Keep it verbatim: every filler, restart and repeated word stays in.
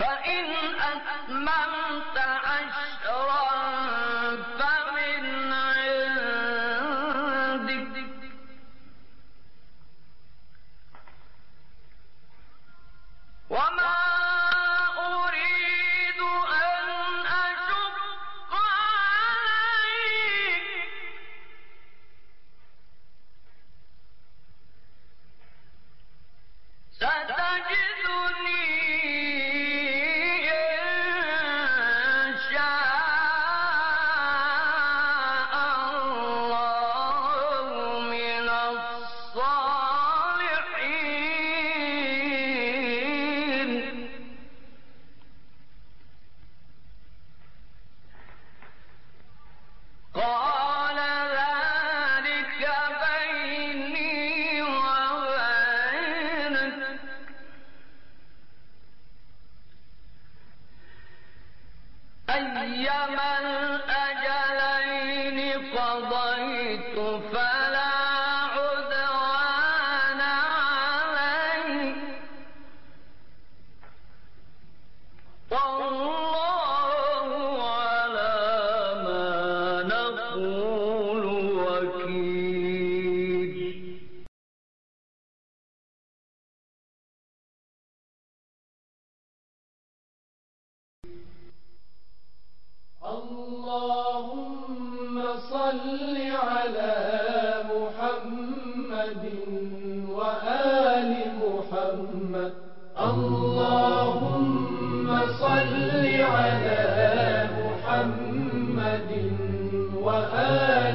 فإن أتممت عشرا فمن عندك وما أريد أن أشق عليك ستجدني إن شاء الله من الصالحين. قال ذلك بيني وبينك أيما الأجلين قضيت فلا عدوان علي والله على ما نقول وكيل. اللهم صل على محمد وآل محمد. اللهم صل على محمد وآل